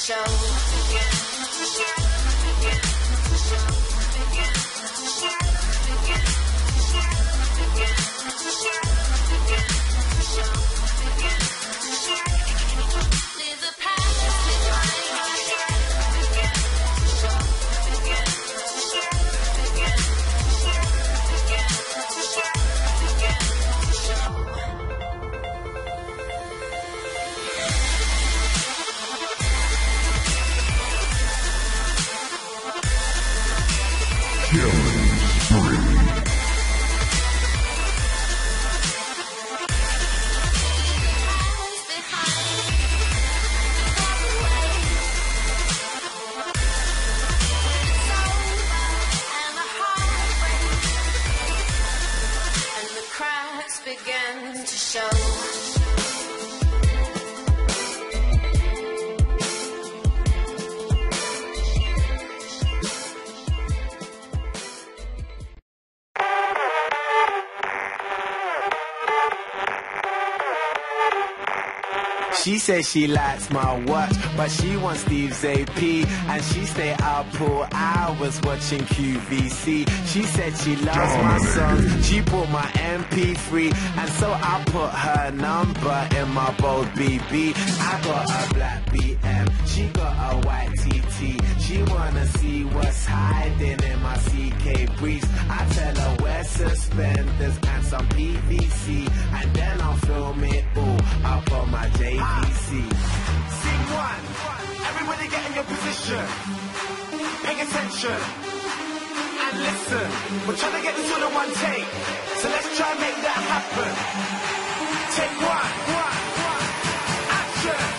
She says she likes my watch, but she wants Steve's AP, and she stay up all hours watching QVC. She said she loves my songs, she bought my MP3, and so I put her number in my bold BB. I got a black BM, she got a white TT. She wanna see what's hiding in my CK briefs. I tell her wear suspenders and some PVC, and then I'll film it all up on my JVC. Scene one, everybody get in your position. Pay attention and listen. We're trying to get this all in one take, so let's try and make that happen. Take one, action.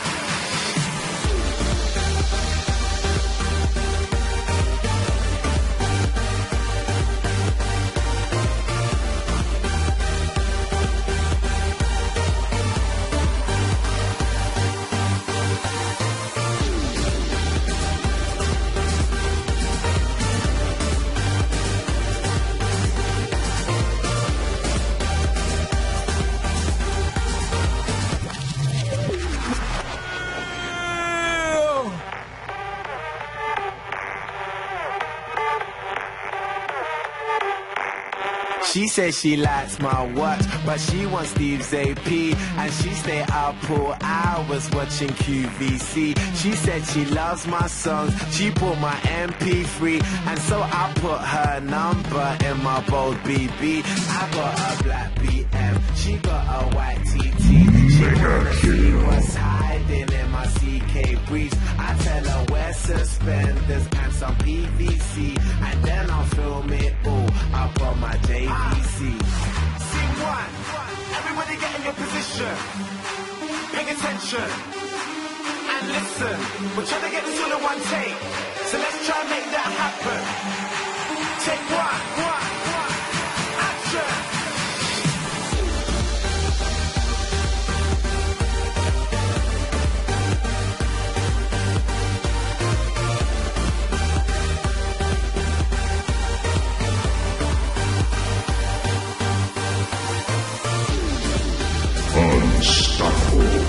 She says she likes my watch, but she wants Steve's AP, and she stay up all hours watching QVC. She said she loves my songs, she bought my MP3, and so I put her number in my bold BB. I got a black BM, she got a white TT. She wanna see what's hiding in my CK briefs. I tell her wear suspenders and some PVC, and then I'll film it all up on my JVC. Scene one, everybody get in your position. Pay attention and listen. We're trying to get this all in one take, so let's try and make that happen. Take one, action. Unstoppable.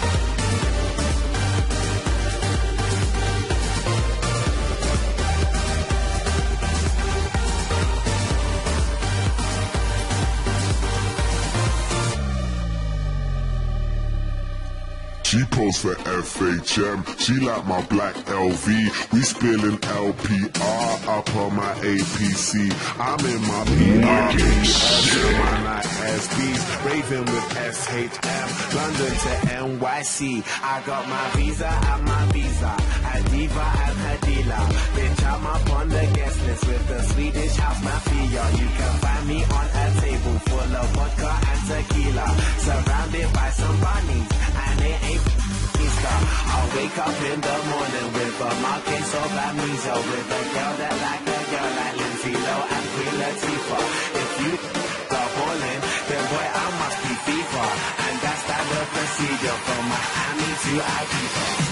She posed for FHM, she like my black LV. We spilling LPR up on my APC. I'm in my PR, my night SBs, raving with SHM, London to NYC. I got my visa and my visa, a diva and her dealer. Bitch, I'm up on the guest list with the Swedish house mafia. You can find me on a table full of vodka and tequila, surrounded by some bunnies, and it ain't Easter. I'll wake up in the morning with a marquise of amnesia, with a girl that like a girl like Lindsay Lohan and Queen Latifah. If you the ballin', then boy I must be FIFA, and that's standard procedure from Miami to Ibiza.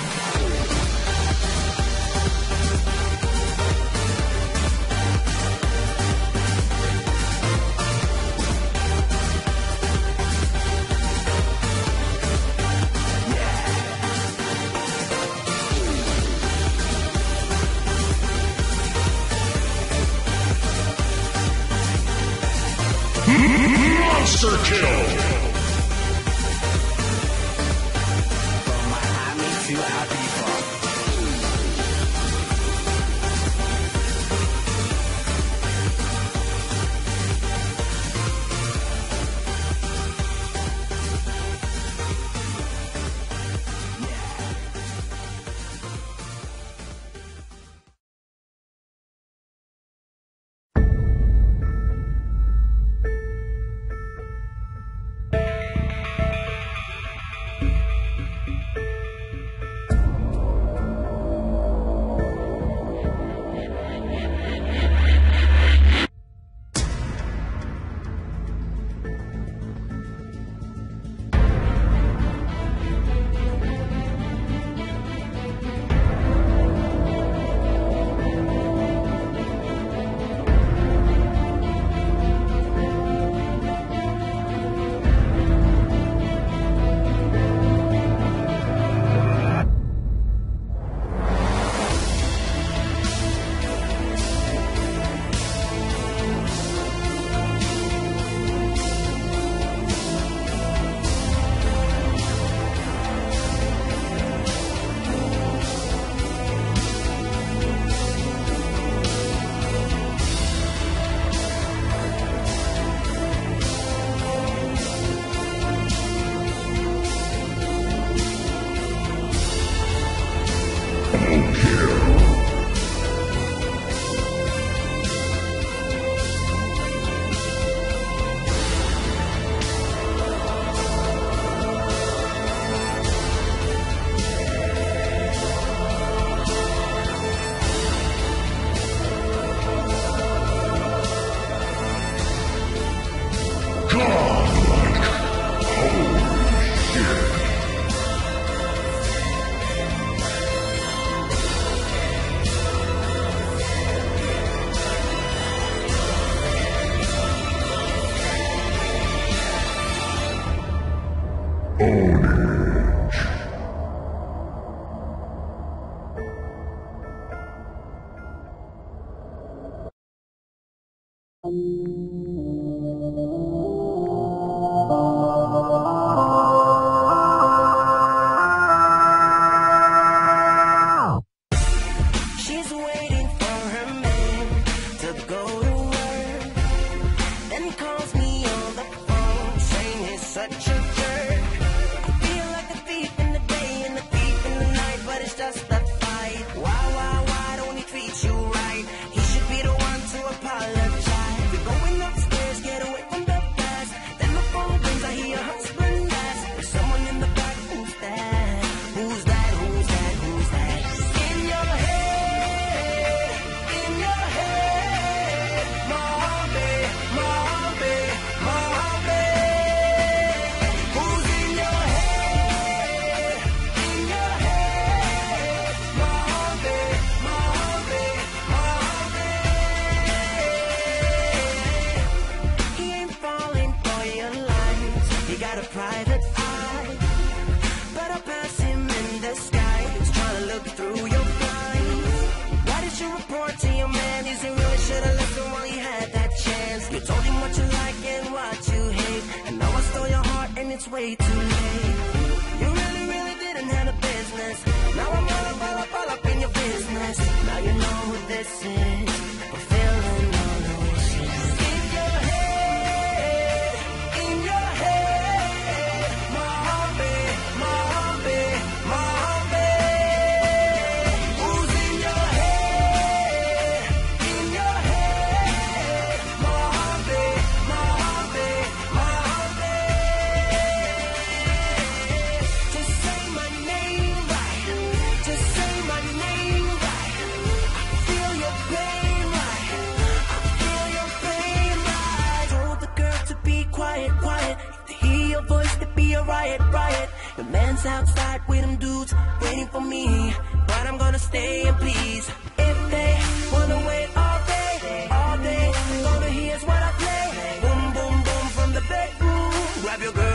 Overkill. From Miami to Ibiza. She's waiting for her man to go to work. Then he calls me on the phone saying he's such a jerk. I feel like a thief in the day and a thief in the night, but it's just a fight. Why don't he treat you right? He should be the one to apologize. We're going upstairs, get away from the past. Then the phone rings, I hear her husband ask, there's someone in the back, who's that? Who's that? Who's that? Who's that? In your head, in your head, Mohammed. Who's in your head? In your head, Mohammed. He ain't falling for your lines. He got a private eye, but I pass him in the sky. He's trying to look through your blinds. Why did you report to your man? You really should have listened while you had that chance. You told him what you like and what you hate, and now I stole your heart and it's way too late. You really didn't have a business. Now I'm all up in your business. Now you know who this is. Fulfilling all the wishes. In your head, Mohammed. Who's in your head? In your head, Mohammed. Just say my name right. Just say my name right. I feel your pain right. I feel your pain right. Told the girl to be quiet. To hear your voice, to be a riot. The man's outside with them dudes waiting for me, but I'm gonna stay and please. If they wanna wait all day, gonna here's what I play. Boom, boom, boom from the bedroom. Grab your girl